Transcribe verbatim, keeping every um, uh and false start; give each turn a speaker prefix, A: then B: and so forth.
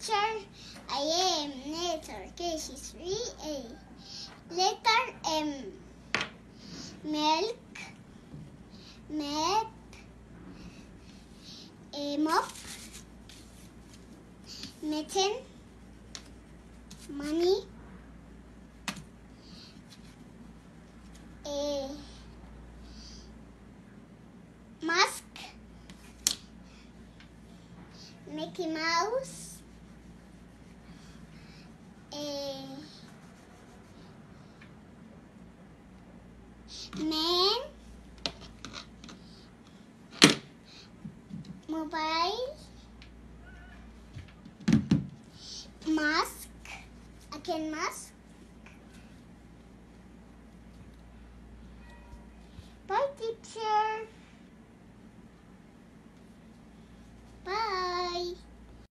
A: teacher. I am letter K G three A. Letter M. Milk, map, a mop, mitten, money, a mask, Mickey Mouse, a man, mobile, mask, again mask,